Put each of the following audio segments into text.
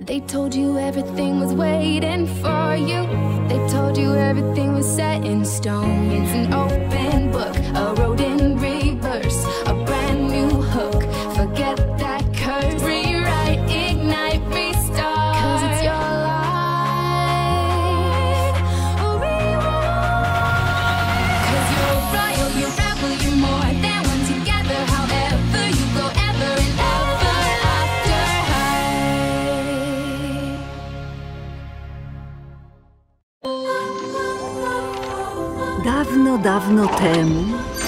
They told you everything was waiting for you. They told you everything was set in stone. It's an open book, a road in reverse, a brand new hook. Forget that curse. Rewrite, ignite, restart. 'Cause it's your life. Oh, rewind. 'Cause you're royal, you're rebel, you're more than one together. However you go, ever and ever after high. Dawno, dawno temu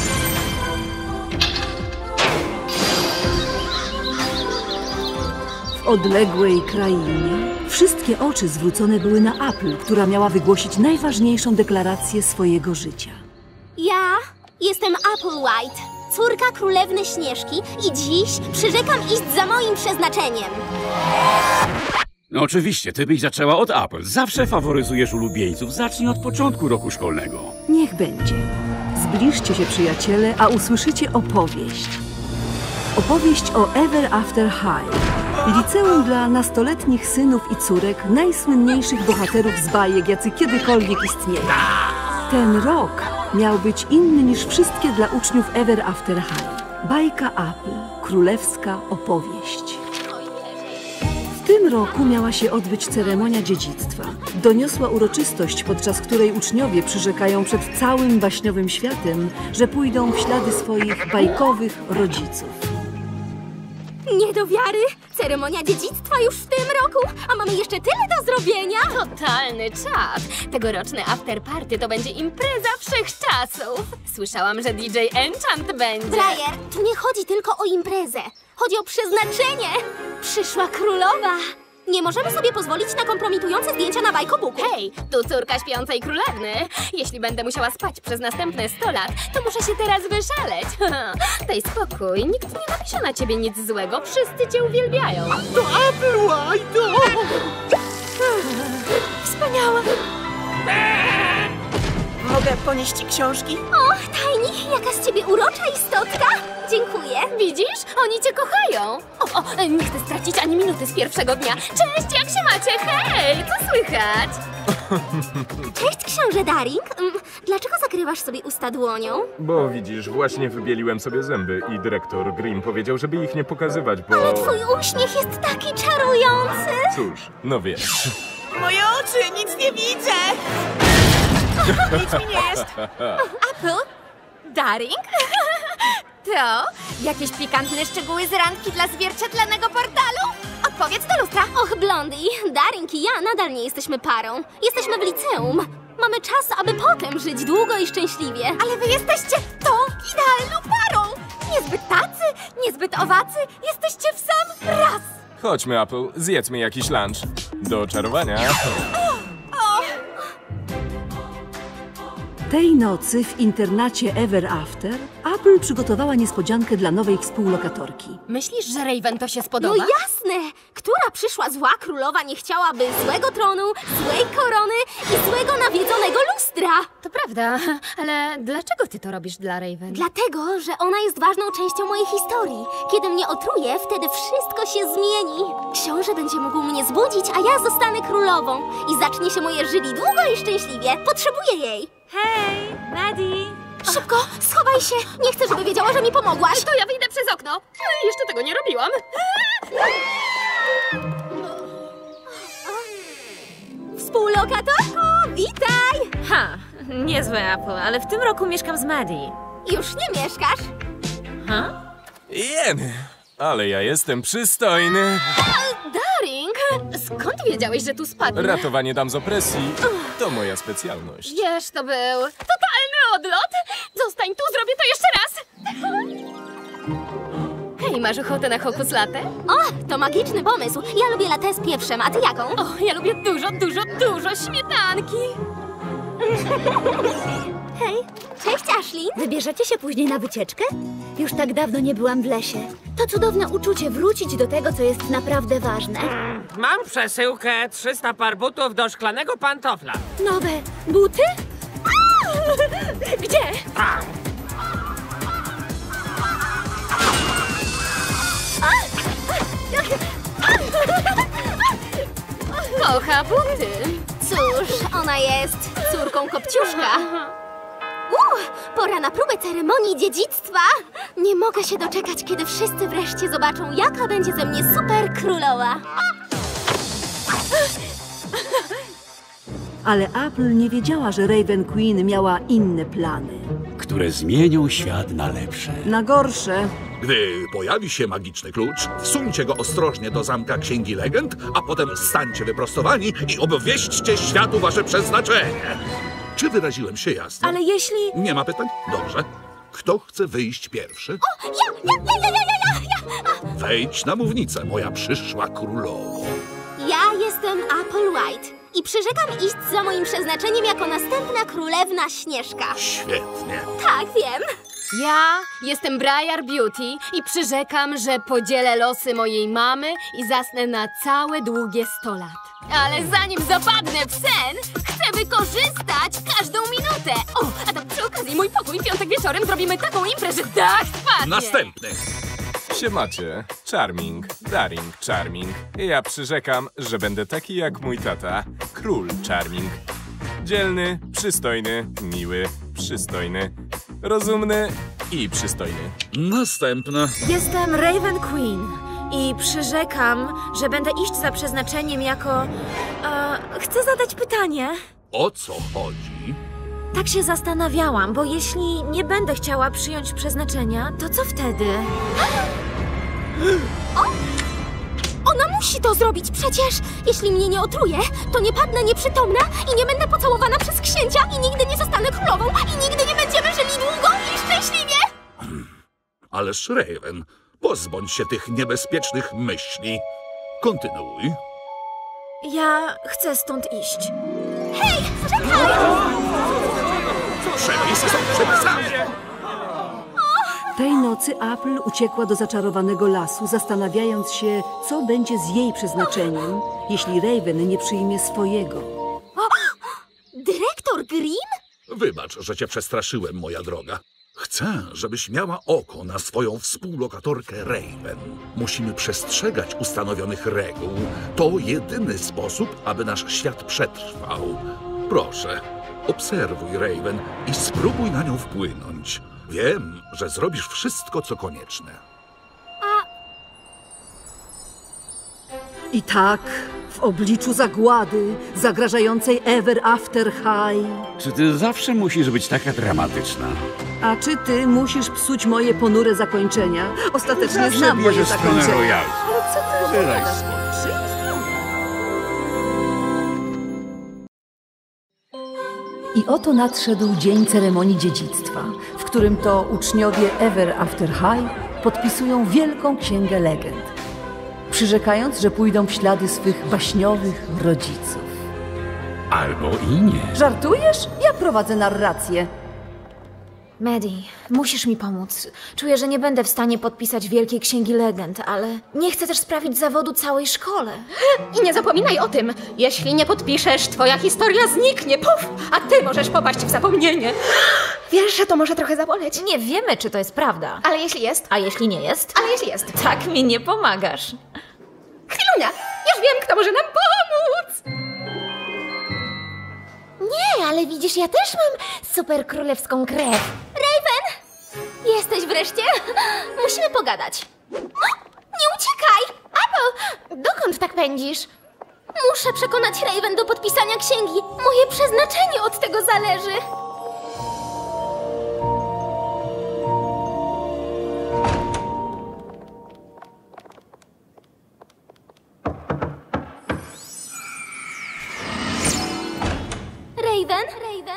w odległej krainie wszystkie oczy zwrócone były na Apple, która miała wygłosić najważniejszą deklarację swojego życia. Ja jestem Applewhite, córka królewny Śnieżki i dziś przyrzekam iść za moim przeznaczeniem. No oczywiście, ty byś zaczęła od Apple. Zawsze faworyzujesz ulubieńców. Zacznij od początku roku szkolnego. Niech będzie. Zbliżcie się, przyjaciele, a usłyszycie opowieść. Opowieść o Ever After High. Liceum dla nastoletnich synów i córek najsłynniejszych bohaterów z bajek, jacy kiedykolwiek istnieli. Ten rok miał być inny niż wszystkie dla uczniów Ever After High. Bajka Apple. Królewska opowieść. W tym roku miała się odbyć ceremonia dziedzictwa. Doniosła uroczystość, podczas której uczniowie przyrzekają przed całym baśniowym światem, że pójdą w ślady swoich bajkowych rodziców. Nie do wiary! Ceremonia dziedzictwa już w tym roku, a mamy jeszcze tyle do zrobienia! Totalny czad! Tegoroczne afterparty to będzie impreza wszechczasów! Słyszałam, że DJ Enchant będzie! Briar, tu nie chodzi tylko o imprezę. Chodzi o przeznaczenie! Przyszła królowa! Nie możemy sobie pozwolić na kompromitujące zdjęcia na bajkobuku. Hej, tu córka śpiącej królewny! Jeśli będę musiała spać przez następne 100 lat, to muszę się teraz wyszaleć! Daj spokój, nikt nie napisze na ciebie nic złego, wszyscy cię uwielbiają! To Applewhite! Wspaniała! Mogę ponieść książki? O, Tiny, jaka z ciebie urocza istotka! Dziękuję. Widzisz? Oni cię kochają! Nie chcę stracić ani minuty z pierwszego dnia! Cześć, jak się macie? Hej, co słychać? Cześć, książę Daring. Dlaczego zakrywasz sobie usta dłonią? Bo widzisz, właśnie wybieliłem sobie zęby i dyrektor Grimm powiedział, żeby ich nie pokazywać, bo... Ale twój uśmiech jest taki czarujący! Cóż, no wiesz. Moje oczy, nic nie widzę! Nic mi nie jest! Apple? Daring? To? Jakieś pikantne szczegóły z randki dla zwierciadlanego portalu? Odpowiedz do lustra! Och, Blondie, Daring i ja nadal nie jesteśmy parą. Jesteśmy w liceum. Mamy czas, aby potem żyć długo i szczęśliwie. Ale wy jesteście tą idealną parą! Niezbyt tacy, niezbyt owacy, jesteście w sam raz! Chodźmy, Apple, zjedzmy jakiś lunch. Do czarowania. Tej nocy w internacie Ever After Apple przygotowała niespodziankę dla nowej współlokatorki. Myślisz, że Raven to się No spodoba? jasne! Która przyszła zła królowa nie chciałaby złego tronu, złej korony i złego nawiedzonego lustra? To prawda, ale dlaczego ty to robisz dla Raven? Dlatego, że ona jest ważną częścią mojej historii. Kiedy mnie otruje, wtedy wszystko się zmieni. Książę będzie mógł mnie zbudzić, a ja zostanę królową. I zacznie się moje żyli długo i szczęśliwie. Potrzebuję jej. Hej, Maddie! Szybko, schowaj się! Nie chcę, żeby wiedziała, że mi pomogłaś! To ja wyjdę przez okno. Jeszcze tego nie robiłam. Współlokatorko, witaj! Ha, niezłe Apple, ale w tym roku mieszkam z Maddie. Już nie mieszkasz? Ha? Jeny, ale ja jestem przystojny. Daring! Skąd wiedziałeś, że tu spadnę? Ratowanie dam z opresji to moja specjalność. Wiesz, to był totalny odlot! Zostań tu, zrobię to jeszcze raz! Hej, masz ochotę na hokus latte? O, to magiczny pomysł. Ja lubię latte z pieprzem, a ty jaką? O, ja lubię dużo śmietanki! Hej, cześć Ashley. Wybierzecie się później na wycieczkę? Już tak dawno nie byłam w lesie. To cudowne uczucie wrócić do tego, co jest naprawdę ważne. Mam przesyłkę 300 par butów do szklanego pantofla. Nowe buty? Gdzie? kocha buty. Cóż, ona jest córką Kopciuszka. Pora na próbę ceremonii dziedzictwa. Nie mogę się doczekać, kiedy wszyscy wreszcie zobaczą, jaka będzie ze mnie super królowa. Ale Apple nie wiedziała, że Raven Queen miała inne plany. Które zmienią świat na lepsze. Na gorsze. Gdy pojawi się magiczny klucz, wsuńcie go ostrożnie do zamka Księgi Legend, a potem stańcie wyprostowani i obwieśćcie światu wasze przeznaczenie. Czy wyraziłem się jasno? Ale jeśli... Nie ma pytań? Dobrze. Kto chce wyjść pierwszy? O, ja! Wejdź na mównicę, moja przyszła królowo. Ja jestem Apple White i przyrzekam iść za moim przeznaczeniem jako następna królewna Śnieżka. Świetnie. Tak, wiem. Ja jestem Briar Beauty i przyrzekam, że podzielę losy mojej mamy i zasnę na całe długie 100 lat. Ale zanim zapadnę w sen, chcę wykorzystać każdą minutę. O, a tak przy okazji mój pokój piątek wieczorem zrobimy taką imprezę, że dach spadnie. Następny. Siemacie, Charming, Daring Charming. Ja przyrzekam, że będę taki jak mój tata, król Charming. Dzielny, przystojny, miły, przystojny, rozumny i przystojny. Następna. Jestem Raven Queen i przyrzekam, że będę iść za przeznaczeniem jako... chcę zadać pytanie. O co chodzi? Tak się zastanawiałam, bo jeśli nie będę chciała przyjąć przeznaczenia, to co wtedy? Ona musi to zrobić przecież! Jeśli mnie nie otruje, to nie padnę nieprzytomna i nie będę pocałowana przez księcia i nigdy nie zostanę królową i nigdy nie będziemy żyli długo i szczęśliwie! Ależ Raven, pozbądź się tych niebezpiecznych myśli. Kontynuuj. Ja chcę stąd iść. Hej, czekaj! Przepisy są przepisami. Tej nocy Apple uciekła do zaczarowanego lasu, zastanawiając się, co będzie z jej przeznaczeniem, jeśli Raven nie przyjmie swojego. Dyrektor Grimm? Wybacz, że cię przestraszyłem, moja droga. Chcę, żebyś miała oko na swoją współlokatorkę Raven. Musimy przestrzegać ustanowionych reguł. To jedyny sposób, aby nasz świat przetrwał. Proszę, obserwuj Raven i spróbuj na nią wpłynąć. Wiem, że zrobisz wszystko, co konieczne. I tak, w obliczu zagłady, zagrażającej Ever After High. Czy ty zawsze musisz być taka dramatyczna? A czy ty musisz psuć moje ponure zakończenia? Ostatecznie Zawsze znam moje bierzesz stronę zakończenia. royalską. Ale co ty Daj opowiadasz? spokój. I oto nadszedł dzień ceremonii dziedzictwa, w którym to uczniowie Ever After High podpisują wielką księgę legend, przyrzekając, że pójdą w ślady swych baśniowych rodziców. Albo i nie. Żartujesz? Ja prowadzę narrację. Maddie, musisz mi pomóc. Czuję, że nie będę w stanie podpisać Wielkiej Księgi Legend, ale nie chcę też sprawić zawodu całej szkole. I nie zapominaj o tym, jeśli nie podpiszesz, twoja historia zniknie, puf, a ty możesz popaść w zapomnienie. Wiesz, że to może trochę zaboleć. Nie wiemy, czy to jest prawda. Ale jeśli jest? A jeśli nie jest? Ale jeśli jest? Tak mi nie pomagasz. Chwilunia, już wiem, kto może nam pomóc. Nie, ale widzisz, ja też mam super królewską krew. Raven! Jesteś wreszcie? Musimy pogadać. Nie uciekaj! Apple, dokąd tak pędzisz? Muszę przekonać Raven do podpisania księgi. Moje przeznaczenie od tego zależy. Raven?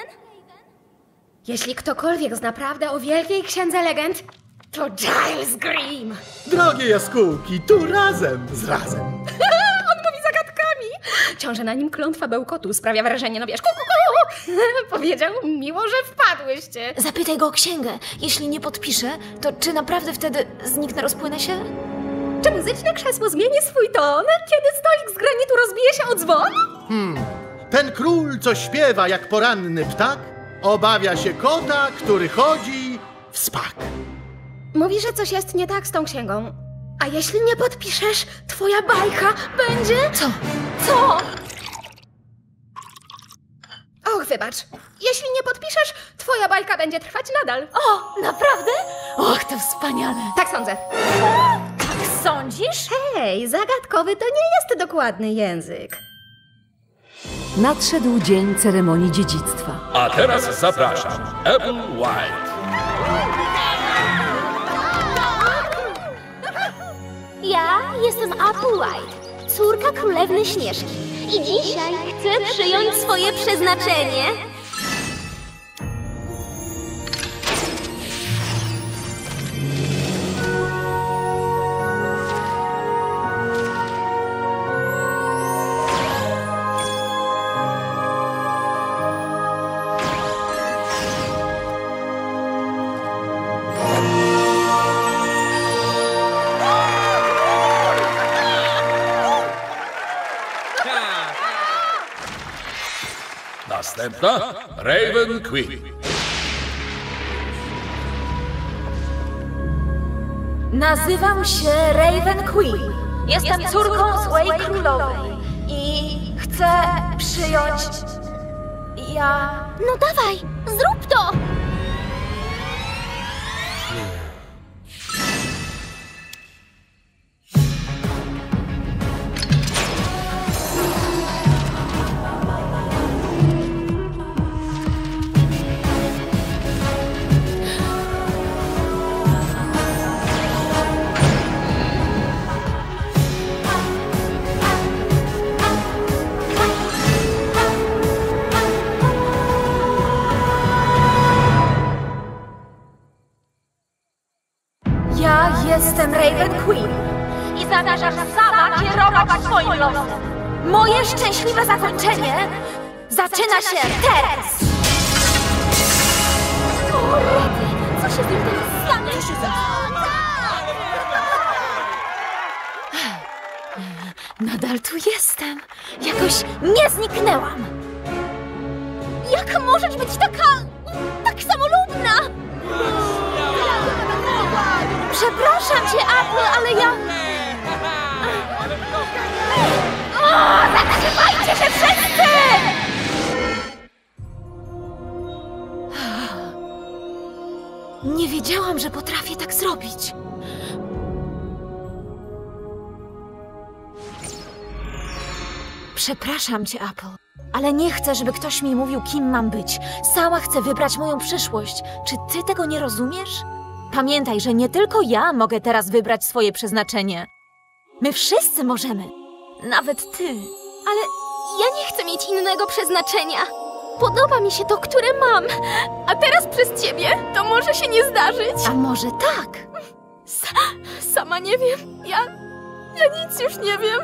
Jeśli ktokolwiek zna prawdę o Wielkiej Księdze Legend, to Giles Grimm. Drogie jaskółki, tu razem, z razem. On mówi zagadkami. Ciąże na nim klątwa bełkotu, sprawia wrażenie, no wiesz, Powiedział miło, że wpadłyście. Zapytaj go o księgę. Jeśli nie podpiszę, to czy naprawdę wtedy zniknę, rozpłynę się? Czy muzyczne krzesło zmieni swój ton, kiedy stolik z granitu rozbije się o dzwon? Ten król, co śpiewa jak poranny ptak, obawia się kota, który chodzi w spak. Mówi, że coś jest nie tak z tą księgą. A jeśli nie podpiszesz, twoja bajka będzie... Co? Co? wybacz. Jeśli nie podpiszesz, twoja bajka będzie trwać nadal. O, naprawdę? Och, to wspaniale. Tak sądzę. Tak sądzisz? Hej, zagadkowy to nie jest dokładny język. Nadszedł dzień ceremonii dziedzictwa. A teraz zapraszam, Applewhite. Ja jestem Applewhite, córka królewny Śnieżki. I dzisiaj chcę przyjąć swoje przeznaczenie. Następna Raven Queen. Nazywam się Raven Queen. Jestem córką złej królowej. I chcę przyjąć... No dawaj, zrób to! Ja jestem Raven Queen i zamierzam sama kierować swoim losem. Moje szczęśliwe zakończenie zaczyna się teraz! O, rety, co się z nim teraz stanie? Nadal tu jestem. Jakoś nie zniknęłam. Jak możesz być tak samolubna? Przepraszam cię, Apple, ale ja... O, zatrzymajcie się wszyscy! Nie wiedziałam, że potrafię tak zrobić. Przepraszam cię, Apple, ale nie chcę, żeby ktoś mi mówił, kim mam być. Sama chcę wybrać moją przyszłość. Czy ty tego nie rozumiesz? Pamiętaj, że nie tylko ja mogę teraz wybrać swoje przeznaczenie. My wszyscy możemy. Nawet ty. Ale ja nie chcę mieć innego przeznaczenia. Podoba mi się to, które mam. A teraz przez ciebie to może się nie zdarzyć. A może tak? Sama nie wiem. Ja nic już nie wiem.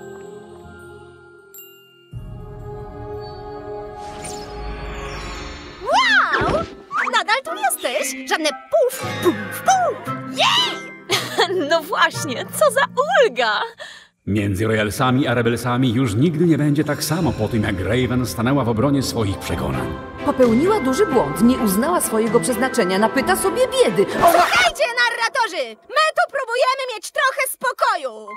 Wow! Nadal tu jesteś! Żadne puf, puf, puf! Jej! No właśnie, co za ulga! Między Royalsami a Rebelsami już nigdy nie będzie tak samo po tym, jak Raven stanęła w obronie swoich przekonań. Popełniła duży błąd, nie uznała swojego przeznaczenia, napyta sobie biedy. Słuchajcie, narratorzy! My tu próbujemy mieć trochę spokoju!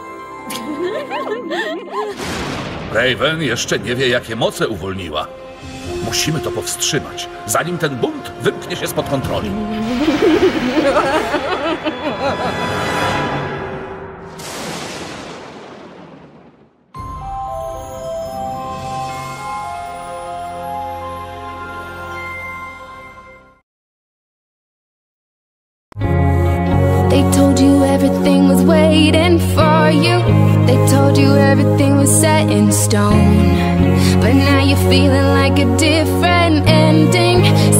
Raven jeszcze nie wie, jakie moce uwolniła. Musimy to powstrzymać, zanim ten bunt wymknie się spod kontroli. They told you everything was waiting for you. They told you everything was set in stone. But now you're feeling like a different ending.